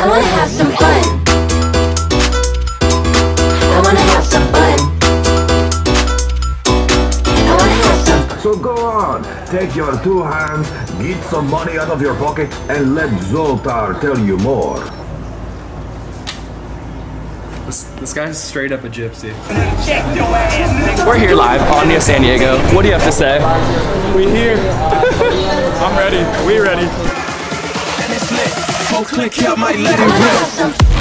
I wanna have some fun. I wanna have some fun. I wanna have some. So go on, take your two hands, get some money out of your pocket, and let Zoltar tell you more. This guy's straight up a gypsy. We're here live on Near San Diego. What do you have to say? We here. I'm ready. We ready. I wanna have some.